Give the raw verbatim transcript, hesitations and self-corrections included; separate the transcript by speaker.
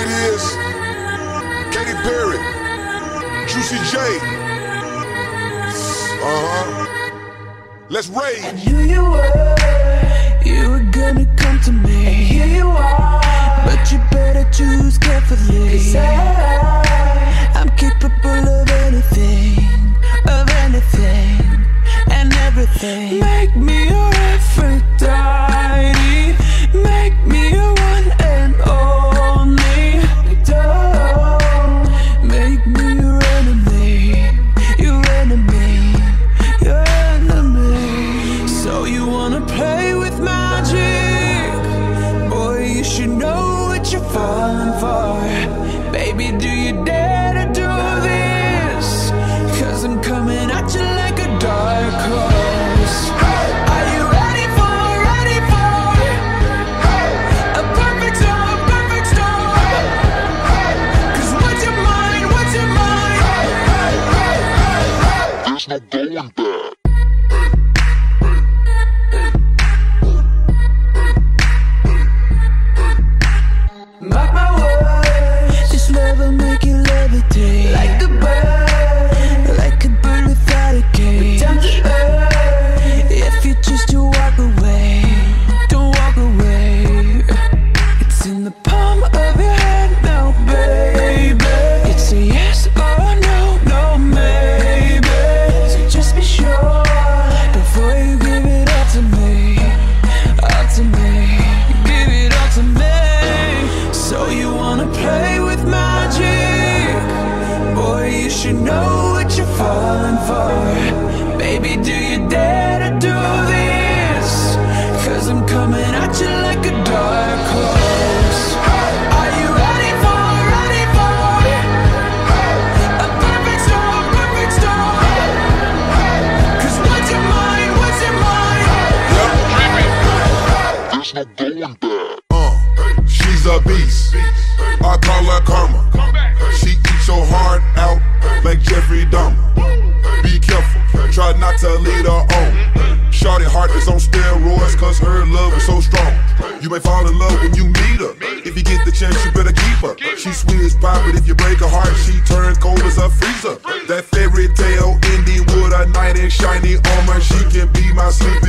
Speaker 1: it is. Katy Perry, Juicy J. Uh-huh. Let's rage.
Speaker 2: I knew you were, you were gonna come to me. And here you are, but you better choose carefully. 'Cause I, I'm capable of anything, of anything, and everything. Make me your Aphrodite, make me your one and only. Don't make me your enemy, your enemy, your enemy. So you wanna play with magic? Boy, you should know what you're falling for. Baby, do you dare to do this? 'Cause I'm coming at you like a dark horse. Are you ready for, ready for a perfect storm, perfect storm? 'Cause what's your mind, what's your mind?
Speaker 1: There's no going back.
Speaker 2: Mark my words, this love will make you levitate like a bird, like a bird without a cage. Down to earth, if you choose to walk away, don't walk away. It's in the palm of your hand now, baby. It's a yes or no, no maybe. So just be sure before you give it all to me, all to me. Give it all to me. So you wanna play with magic? Boy, you should know what you're falling for. Baby, do you dare to do this? 'Cause I'm coming at you like a dark horse. Are you ready for, ready for a perfect storm, perfect storm? 'Cause what's your mind, what's your mind?
Speaker 1: There's no going back. Uh, she's a beast. I call her karma. She eats your heart out like Jeffrey Dahmer. Be careful, try not to lead her on. Shorty heart is on steroids, 'cause her love is so strong. You may fall in love when you meet her. If you get the chance, you better keep her. She sweet as pie, but if you break her heart, she turns cold as a freezer. That fairy tale ending with a knight in shiny armor. She can be my sleeping